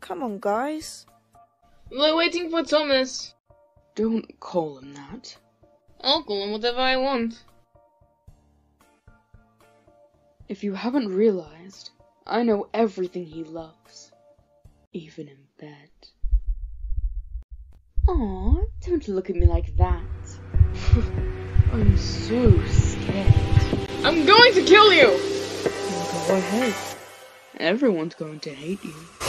Come on, guys. We're waiting for Thomas. Don't call him that. I'll call him whatever I want. If you haven't realized, I know everything he loves. Even in bed. Aw, don't look at me like that. I'm so scared. I'm going to kill you! Go ahead. Everyone's going to hate you.